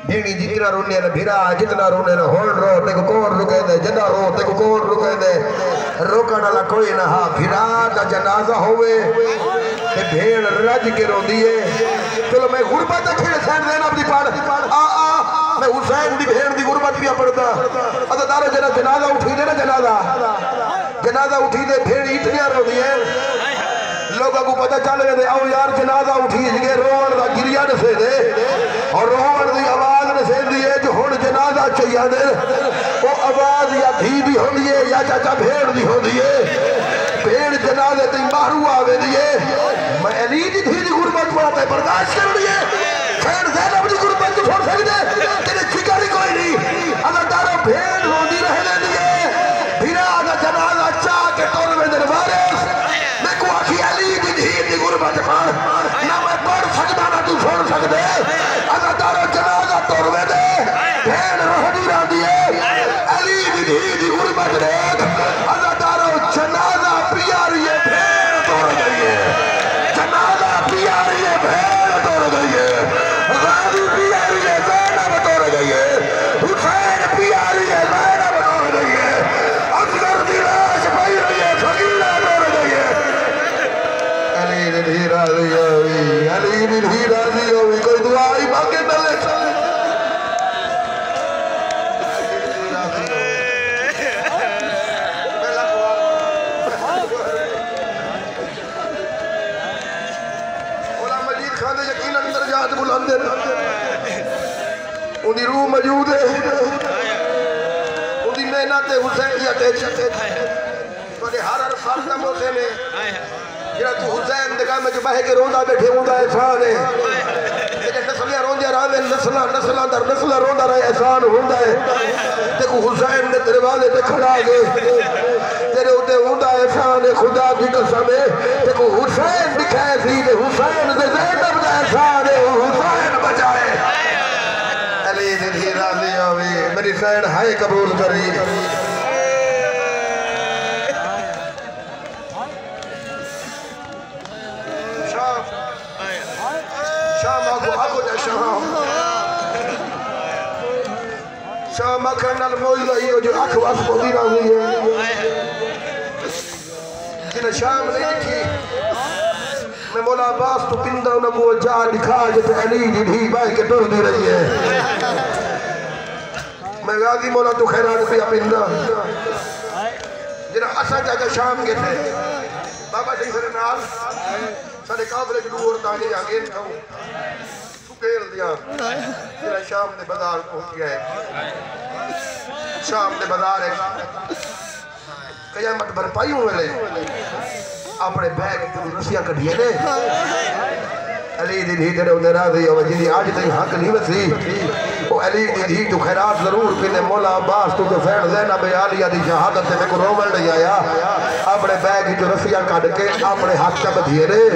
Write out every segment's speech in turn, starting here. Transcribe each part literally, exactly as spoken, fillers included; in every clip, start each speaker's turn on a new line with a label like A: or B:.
A: भेड़ी जितना रोने न भिरा जितना रोने न होड़ रो ते को कौन रुके दे जना रो ते को कौन रुके दे रोकण वाला कोई ना हा भिरा दा जनाजा होवे ते भेड़ रज के रोंदी है। चलो मैं गुरबत खेल सैन देना अपनी पाड़ आ आ मैं हुसैन दी भेड़ दी गुरबत भी पढ़दा अदा तारो जना जनाजा उठी दे ना जनाजा जनाजा उठी दे भेड़ इतनी रोंदी है लोगों को पता चल गए आओ यार जनाजा उठी गए रोवन दा गिरिया नसे दे और रोवन दी आवाज नसे दी है जो हुन जनाजा चाहिए दे वो आवाज या धी दी होंदी है या चाचा भेड़ दी होंदी है भेड़ जनाजे ते मारू आवे दी है मैं अली दी धी दी गुरबत बात बर्दाश्त कर लिए खैर ज़ैनब दी गुरबत छोड़ सकदे तेरे जिगर कोई नहीं अगर तारो भेड़ रोंदी रहने दी है भिरा दा जनाजा चा के तोर में दरबार मैं को आखी अली दी धी दी गुरबत पढ़ ना मैं पढ़ सकदा ना तू सुन सकदे अगर तारो जनाजा तोर में दे भेड़ रोंदी रहंदी है अली दी धी दी गुरबत देख अगर तारो जनाजा प्यारी है भेड़ तोड़ गई है जनाजा प्यारी है भेड़ तोड़ गई है गाजी प्यारी है ज़ैनब तोड़ गई है हुसैन प्यारी है ज़ैनब तोड़ गई है असगर दी लाश पई रही है सगीरा तोड़ गई है अली दी राज़ी होवी अली दी राज़ी होवी कोई दुआ ही मांगे न ले उनकी रूह मौजूद है उनकी मेहनत हुसैनियत हर हर फर्ज का मौके में जरा तू हुसैन दे में जो बह के रोंदा बैठे होंदा एहसान है तेरे नस्लियां रोंदियां रहे नस्लां नस्लां दर नस्लां रोंदा रहे एहसान होंदा है देखो हुसैन दे दरवाजे ते खड़ा गए तेरे उते होंदा एहसान है खुदा की कसम है देखो हुसैन दिखाए सी ते हुसैन दे ज़ैनब दा एहसान है हुसैन बचाए अली दी राज़ी होवे मेरी सैन हाय कबूल करी शाम करना मोई लाई जो अख वस पोदी ना हुई है जिन शाम नहीं लिखी मैं मौला अब्बास तो पिंदा उन को जा दिखा जते अली दी धी बाई के टुरदी रही है मैं गाजी मौला तो खैरात पे पिंदा जिन असा जाके शाम के थे बाबा सिंह सर नाल साडे काबले जरूर ताने जागे खाओ सुकेल दिया तेरा शाम ने बाजार पहुंच गया है शाम ने बाजार है कयामत भरपाई होले अपने बैग जो रस्सियां कढिए ने अली दी धी तेरे उधर आ गई और जिनी आज तक हक नहीं वसी ओ अली दी धी तो खैरात जरूर पिने मौला अब्बास तो फैन ज़ैनब आलिया दी शहादत ते को रोवण नहीं आया अपने बैग जो रस्सियां काट के अपने हाथ च बधिए रे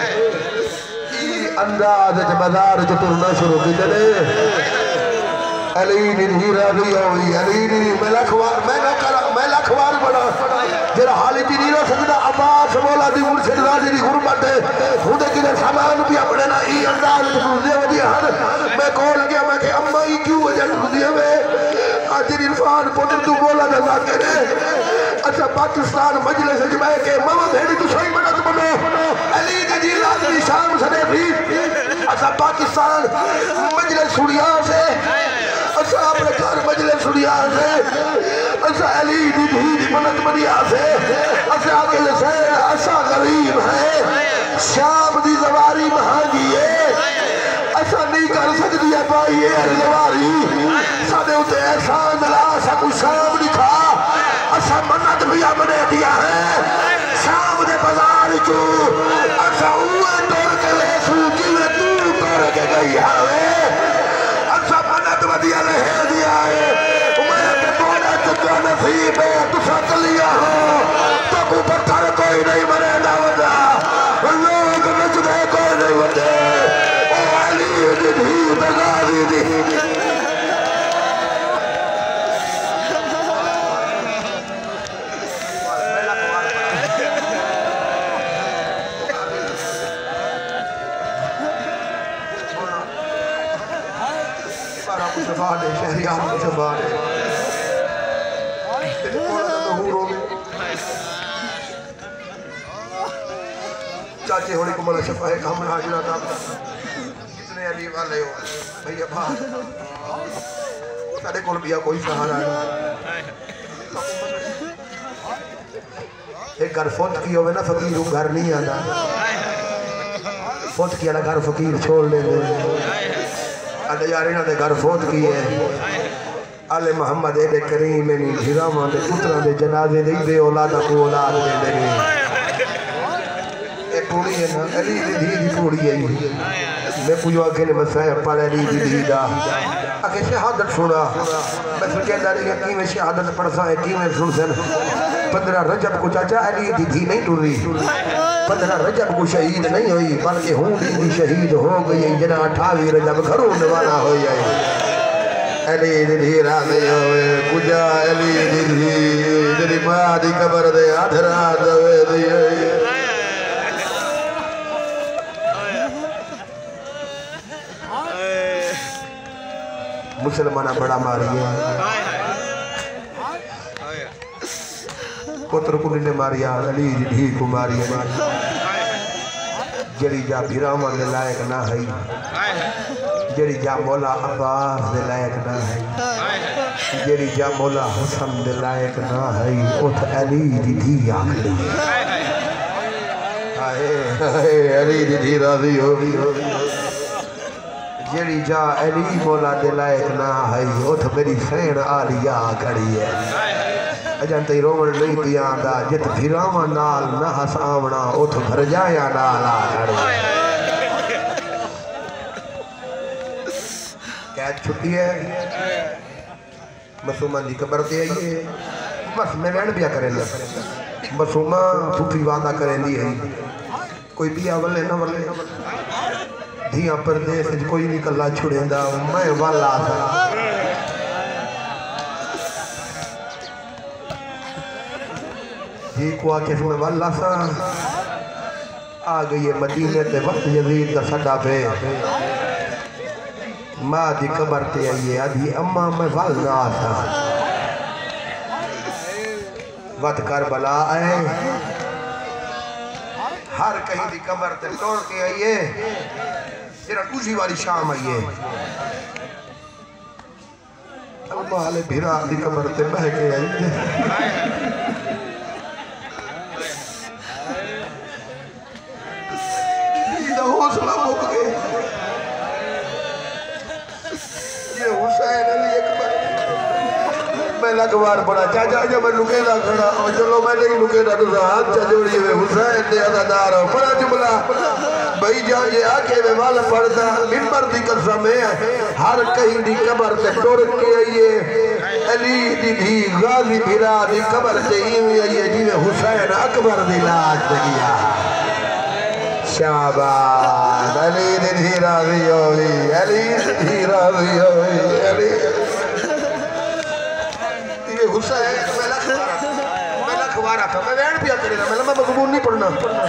A: अंदाज च बाजार च तुरना शुरू कीते ने अली दी धी राज़ी होई अली दी मैं लखवार मैं कर मैं लखवार बड़ा जरा हाली दी नहीं रह सकदा अब्बास मौला दी मुर्शिद राज़ी दी गुरबत हुंदे किने सामान भी अपने ना ई अंदाज च तुरदे वदी हर मैं कॉल गया मैं के अम्मा ई क्यों वजन तुरदे वे आज इरफान पुत्र तू बोला ना करे अच्छा पाकिस्तान मजलिस च बैठ के मामा भेड़ी तू सही मदद बनो अली दी धी राज़ी शाम सने भी अच्छा पाकिस्तान मजलिस सुनिया से अच्छा अपने घर मजलिस सुनिया से अच्छा अली दी धी दी मदद बनिया से अच्छा आगे से अच्छा गरीब है शाम दी जवारी महंगी है अच्छा नहीं कर सकती है भाई ये जवारी साडे उते एहसान ला सकू शाम दिखा अच्छा मन्नत भी हमने दिया है शाम दे बाजार चो अच्छा उए तोड़ के ले सूकी में तू तोड़ के गई है अच्छा मन्नत वदिया ले दिया है मैं के तोड़ा चुका नसीब है तू सक लिया हो तो को पत्थर कोई नहीं मरे ना वदा लोग नचदे कोई नहीं वदे ओ अली दी धी बगारी दी सारा मुस्तफा दे शहरियार मुस्तफा दे चाचे होली को मला शफाए काम हाजिरा था कितने अली वाले हो भैया बाहर साढ़े कोल भी कोई सहारा नहीं एक घर फौत की होवे ना फकीर वो घर नहीं आता फौत किया ना घर फकीर छोड़ ले अरे यार इन्हों ने घर फौत की है आले मोहम्मद एडे करीम नहीं हिरामा दे पुत्रा दे जनाजे दे दे औलाद को औलाद दे दे ए पूरी है ना अली दी दी दी पूरी है मैं पूछो आगे ने मसाया पर अली दी दी दा आगे शहादत सुना मैं सोचेंदा रही कि मैं शहादत पढ़सा है कि मैं सुन सन पंद्रह रजब को चाचा अली दी दी नहीं टुरी पंद्रह रजब को शहीद नहीं हुई बल्कि हूं दी शहीद हो गई जना अठावी रजब घरों नवाना हो जाए अली दी राज़ी होवे पूजा अली दी तेरी मां दी कब्र दे आधरा दवे दी मुसलमाना बड़ा मारिया पुत्र कुली ने मारिया अली दी को मारिया जड़ी जा भिरामा दे लायक ना है जड़ी जा मौला अब्बास दे लायक ना है जड़ी जा मौला हसन दे लायक ना है उठ अली दी दी आखरी हाय हाय अली दी राज़ी हो जड़ी जा अली मौला दे लायक ना है उठ मेरी सैन आलिया खड़ी है अजन तई रोवण नहीं पिया दा जित भिरावा नाल न हसावना उठ भर जाया नाल आ खड़ी कैद छुट्टी है मसूमा दी कब्र ते आइए बस मैं वैन बिया करे मसूमा झूठी वादा करेंदी है कोई बिया वले ना वले धिया परदेस कोई नहीं कला छुड़ेंदा मैं वाला था जी को आके मैं वाला सा आ गई है मदीने ते वक्त यजीद का सदा पे मां दी कब्र ते आई है आधी अम्मा मैं वाला था वत करबला आए हर कहीं दी कब्र ते तोड़ के आई है तेरा दूसरी वाली शाम आई है अम्मा हाले भिरा दी कब्र ते बह के आई है हौसला मुक गए ये हुसैन अली अकबर मैं लगवार बड़ा चाचा जब मैं लुकेदा खड़ा और चलो मैं नहीं लुकेदा तो हाथ चा जोड़ी हुए हुसैन दे अदादार हो बड़ा जुमला भाई जान ये आके में वाल पड़ता मिंबर दी कसम है हर कहीं दी कब्र ते टुर के आइए अली दी धी गाजी भिरा दी कब्र ते ईवी आइए जिवे हुसैन अकबर दी लाश दगिया शाबाश अली दी राज़ी होई अली दी राज़ी होई अली ये हुसैन मैं लखवारा मैं लखवारा था मैं वैन पिया करेगा मैं लम्बा मकबूल नहीं पढ़ना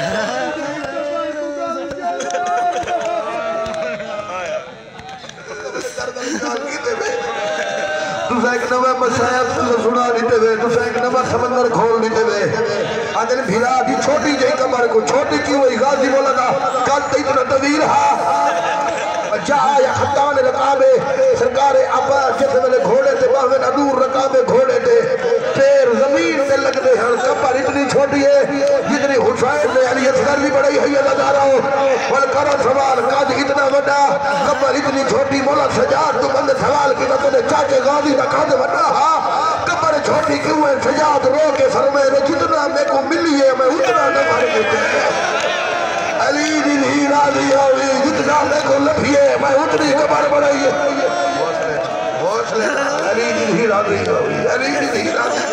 A: तुसा एक नवा मसायब सुना देते वे तुसा एक नवा समंदर खोल देते वे आदन भिरा दी छोटी जई कमर को छोटी की हुई गाजी बोला था कल तो इतना तवील हा जा या खतान रकाबे सरकार अब्बास जिस वेले घोड़े ते बावे अदूर रकाबे घोड़े ते पैर जमीन ते लगदे हन कमर इतनी छोटी है जितनी हुसैन ने अली असगर भी बड़ी है लगा रहा हो वल करो सवाल काज इतना बड़ा कमर इतनी छोटी मौला सजाद तो बंद सवाल की तो चाचे गाजी का काज बड़ा हा कमर छोटी क्यों है सजाद रो के फरमाए जितना मेरे को मिली है मैं उतना न मार के अली दी राज़ी होई जितना मेरे को लफिए मैं उतनी कमर बढ़ाई है हौसले हौसले अली दी राज़ी होई अली दी राज़ी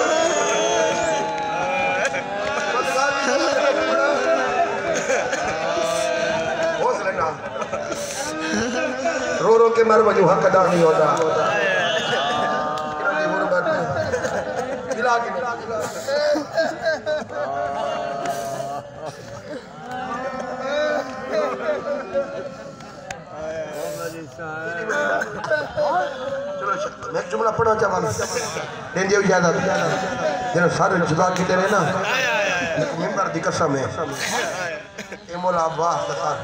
A: हौसले ना रो रो के मर वजू हक अदा नहीं होता मैं जुमला पढ़ना चाहता दिन जो ज्यादा जिन सारे जुदा किते रहे ना मिंबर दी कसम है ए मौला अब्बास दा सर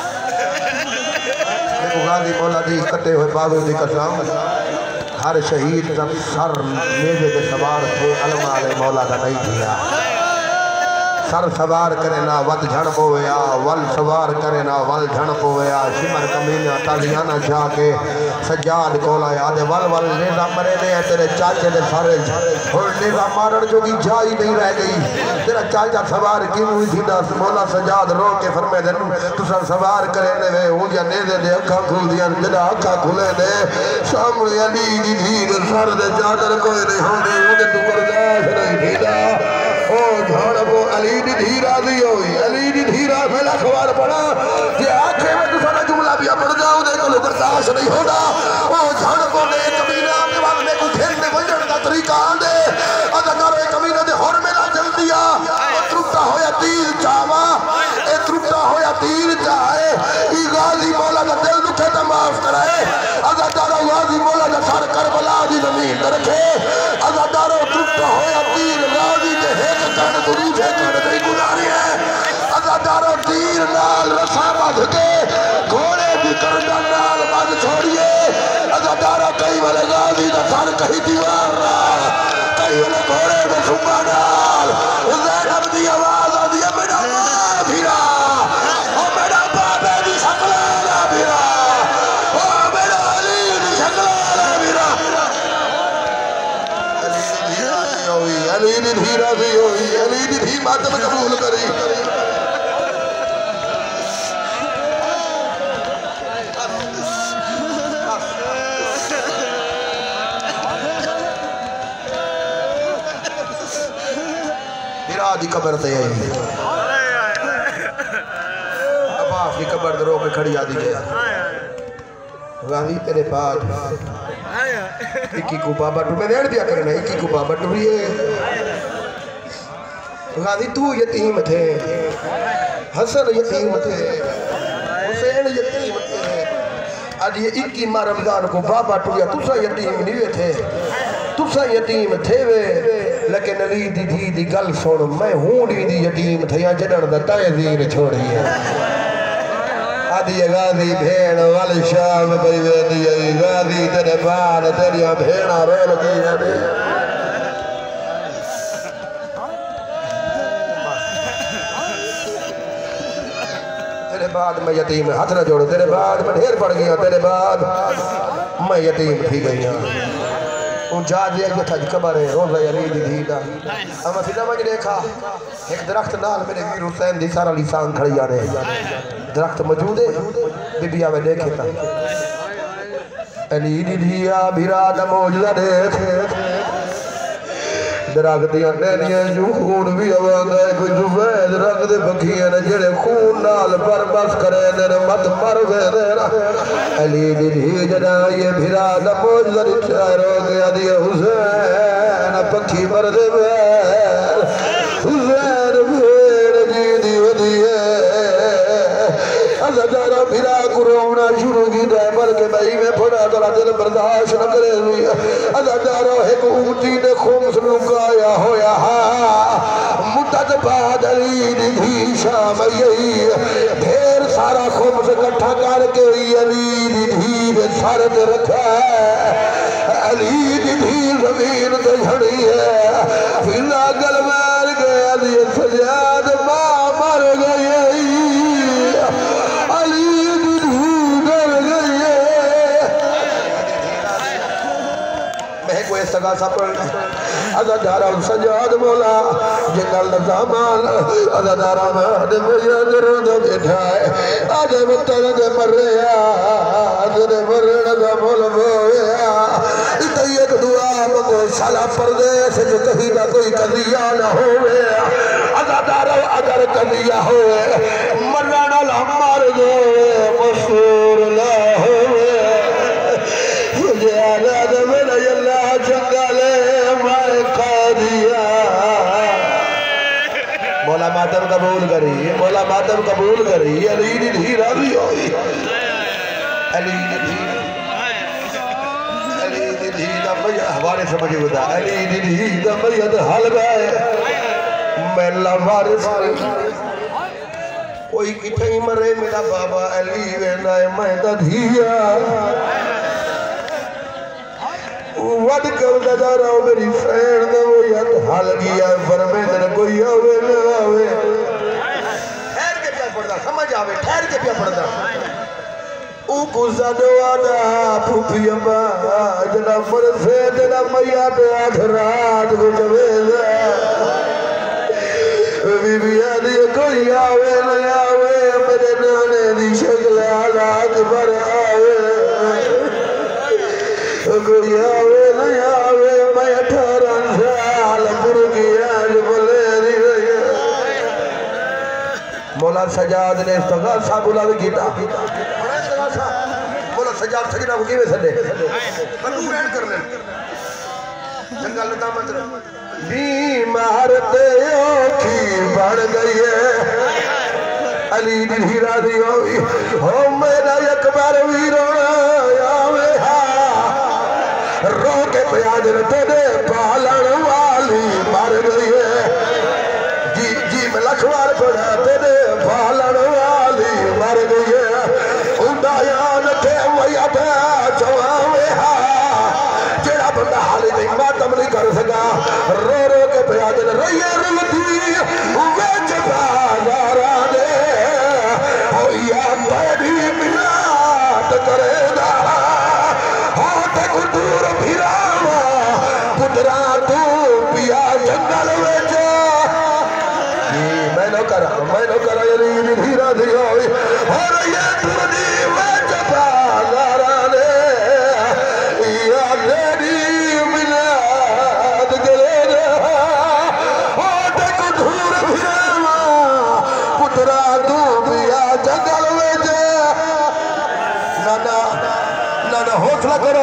A: देखो गाजी मौला दी कटे हुए बाबू दी कसम हर शहीद का सर नेज़े के सवार थे अलम वाले मौला का नहीं दिया सर सवार करे ना वत झड़ पोया वल सवार करे ना वल झड़ पोया सिमर कमीना तालियाना जाके सजाद कोला याद वल वल नेज़ा मरे ने तेरे चाचे दे सारे हुण नेज़ा मारन जो की जा ही नहीं रह गई तेरा चाचा सवार क्यों हुई थी दस मौला सजाद रो के फरमे दे तुसा सवार करे ने वे हो जा नेज़े दे अखा खुल दियां जदा अखा खुले ने सामने अली दी धीर सर दे चादर कोई नहीं होंदी ओदे तू बर्दाश्त नहीं थीदा ओ झाड़ वो अली दी धीरा दी होई अली दी धीरा पहला अखबार पढ़ा जे आखे में तू सारा जुमला भी पढ़ जाओ दे को बर्दाश्त नहीं होता ओ झाड़ को ने कमीना के बाद में को खेल में वजन का तरीका आंदे अगर ए कमीना दे होर में ना चल दिया त्रुटा होया तीर चावा ए त्रुटा होया तीर चाहे ई गाजी मौला का दिल दुखे तो माफ कराए अगर तारा गाजी मौला का सर करबला दी जमीन रखे अगर तारा त्रुटा होया तीर गाजी के हेक कण दुरूद है कण नहीं गुजारी है अगर तारा तीर नाल रसा बांध के घोड़े की करदा नाल बांध छोड़िए अगर तारा कई वाले गाजी का सर कहीं दीवार नाल कई वाले घोड़े के सुम्मा नाल ज़ैनब दी आवाज आती है मेरा मां भीरा ओ मेरा बाबे दी शकला भीरा ओ मेरा अली दी शकला भीरा अली दी धीरा भी होई अली दी धी मातम कबूल करी दी कबर ते आई अब्बास दी कबर रो के खड़ी आदी है गाजी तेरे पास इक्की को बाबा टू में वेड़ दिया करना इक्की को बाबा टू ये गाजी तू यतीम थे हसन यतीम थे हुसैन यतीम थे आज ये इक्की माह रमजान को बाबा टू या तुसा यतीम नहीं थे तुसा यतीम थे वे लेकिन अली दी धी दी गल सुन मैं हूंडी दी यतीम थया जडण दा तहजीर छोड़ी है आदि गाजी भेड़ वल शाम पई वेंदी आई गाजी तेरे बाल तेरिया भेड़ा रोल दी ने तेरे बाद मैं यतीम हाथ न जोड़ तेरे बाद मैं ढेर पड़ गया तेरे बाद मैं यतीम थी गई उन जा दिया जो था कबर है रोज़ा अली दी धी दा हम सीधा मज देखा एक दरख्त नाल मेरे वीर हुसैन दी सारा लिसान खड़ी आ रहे दरख्त मौजूद है बीबी आवे देखे ता अली दी धिया भीरा दा मौजूदा देख दरख्त दियां टहनियां जो खून भी आवांदा है कोई सफेद रंग दे बखियां ने जेड़े खून नाल बरबस करे ने मत मर गए अली दी धी जदा ये भीरा दा मौजूदा रो गया दी हुसैन पखी मर दे हुसैन भेड़ जी दी वदी है अज़ारा भीरा कुरोना शुरू की दे पर के भाई में थोड़ा थोड़ा दिल बर्दाश्त न करे हुई अज़ारा एक ऊंटी ने खुम्स लुकाया होया मुद्दत बाद अली दी शाम यही ढेर सारा खुम्स इकट्ठा करके अली दी सर ते रखा अली दी जमीन ते झड़ी है फिर गल मार गया सजाद मां मर गई अली दी डर गई मैं कोई सगा सपन अज़ारा सजाद मौला जिनल ज़मान अज़ारा महद मेरा दर्द बैठा है आदे बतर दे मरया आदे मरण दा मोल होया तैयद दुआ मगो साला परदेस जो कहीं ना कोई कदिया ना होवे अज़ारा अगर कदिया होवे मरण ना मर दे मसूर ना होवे मुझे आजाद मेरा अल्लाह जंगले मैं कादिया मौला मातम कबूल करी मौला मातम कबूल करी अली दी धी राजी होई अली दी धी दी धी दा मैया हवारे समझ बता अली दी धी दा मैया तो हल गए मेला वारिस कोई किथे ही मरे मेरा बाबा अली वेंदा है मैं दा धिया वड कर दा रहो मेरी फ्रेंड दा वो याद हल गया फरमे तेरे कोई आवे ना आवे ठहर के क्या पड़दा समझ आवे ठहर के क्या पड़दा ओ गुजा दवादा फूफी अम्मा जना फरसे जना मैया ते आठ रात को जवेदा बीबिया दी कोई आवे ना आवे मेरे नाने दी शक्ल हालात पर आवे कोई आवे ना आवे मैं अठारह साल पुर गया बोले मौला सजाद ने इस्तगासा बुलंद कीता मौला सजाद सजना को किवें सदे तू रहन कर ले चंगा लता मत बीमार ते ओखी बन गई है अली दी हीरा दी होई हो मेरा अकबर वी रोना आवे हा रो के प्याज तेरे पालन वाली मर गई है जी जी मैं लखवार पड़ा तेरे पालन वाली मर गई है उदायान के मैया दा चवावे हा जेड़ा बंदा हाले नहीं मातम नहीं कर सका रो रो के प्याज रैया रुलती वेच बाजारा दे हो या बड़ी मिलाद करेगा हो ते कुदूर फिरावा पुतरा तू पिया जंगल वेच मैं नो करा मैं नो करा ये हीरा दी होई और ये तुरदी वेच बाजारा दे या तेरी मिलाद करेगा हो ते कुदूर फिरावा पुतरा तू पिया जंगल वेच नाना नाना हौसला करो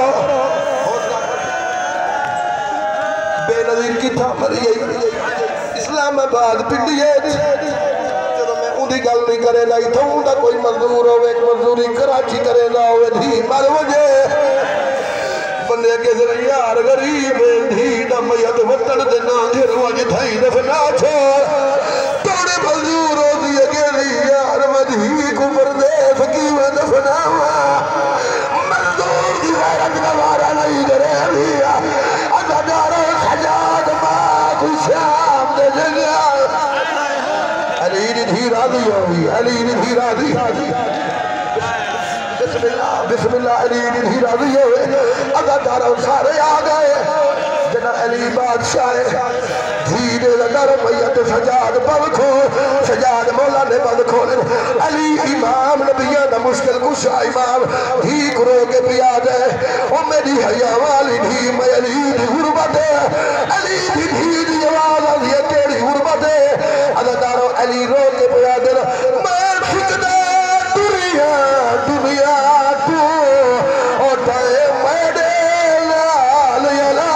A: बेनजीर किथा मरी इस्लामाबाद पिंडिए जो मैं उदी गल नहीं करेगा इथों दा कोई मजदूर होवे मजदूरी कराची करेगा होवे धी मर वजे बंदे के जरा यार गरीब धी दा मैयत वतन दे ना घेर वज थई दफना छोड़ तोड़े मजदूर होदी अकेली यार मधी को परदेस की वे दफनावा मजदूर दी गैरत का वारा नहीं करे लिया अदादारो सजाद मां खुशाम दे जगा अली दी हीरा दी होई अली दी हीरा दी बिस्मिल्लाह बिस्मिल्लाह अली दी हीरा दी होई अदादारो सारे आ गए जना अली बादशाह धीरे लगर मैयत सजाद बल खो सजाद मौला ने बल खोले अली इमाम नबिया दा मुश्किल कुशा इमाम धी करो के पिया दे ओ मेरी हया वाली धी मैं अली दी गुरबत अली दी धी दी आवाज आदी केड़ी गुरबत अदादारो अली रो के पिया दे मैं फिकदा दुनिया दुनिया तू ओ ताए मेरे लाल यला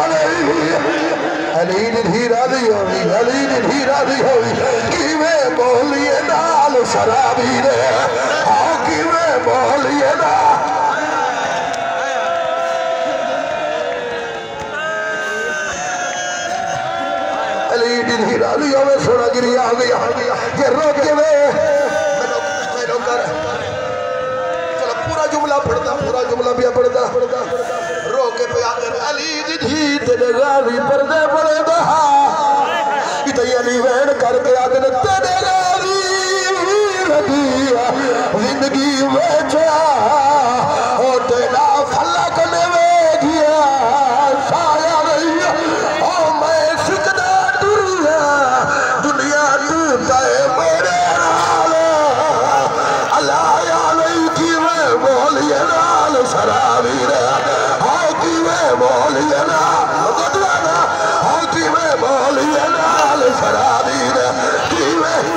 A: अली दी हीरा दी होई अली दी हीरा दी होई किवें बोलिए नाल शराबी दे हां किवें बोलिए ना अली दी हीरा दी होवे सोना गिरी आ गया ये रो के वे मैनो मैनो कर चलो पूरा जुमला पढ़दा पूरा जुमला भी पढ़दा रो के पे अली दी धी तेरे गाली पर्दे बड़े दहा इतई अली वैन करके आदन तेरे गाली रदिया जिंदगी वेचा ओ तेरा फलक ने वेगिया साया रही ओ मैं सिकदा दुनिया दुनिया तू ताए मेरे नाल अल्लाह या नहीं की मैं बोलिए नाल शराबी रे बोलिए ना ना होती में बोलिए नाल शराबी ने की में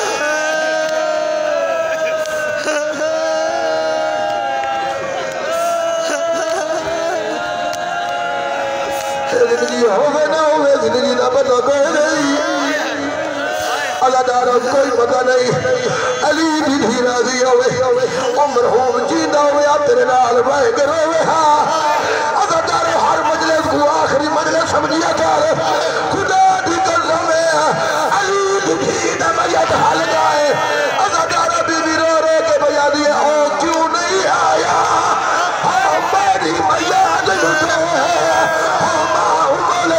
A: जिंदगी होवे ना होवे जिंदगी ना पता कोई नहीं अल्लाह दारा कोई पता नहीं अली दी हीरा दी होवे उम्र हो जींदा होवे तेरे नाल भाई करोवे हां अल्लाह दारा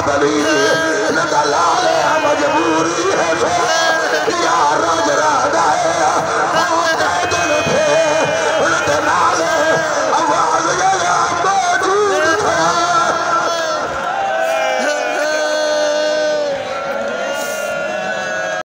A: दलील न दलाल मजबूरी है।